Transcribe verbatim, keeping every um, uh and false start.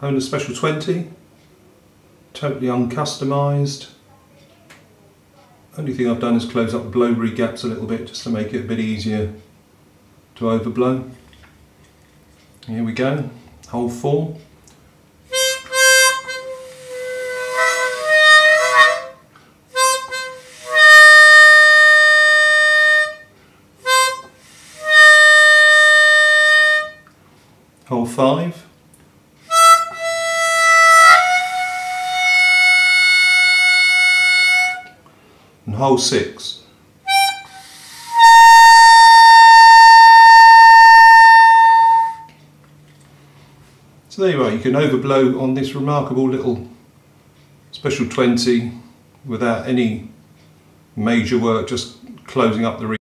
Hohner Special twenty, totally uncustomised. Only thing I've done is close up the blowberry gaps a little bit just to make it a bit easier to overblow. Here we go, hole four. Hole five. And hole six. So there you are, you can overblow on this remarkable little Special twenty without any major work, just closing up the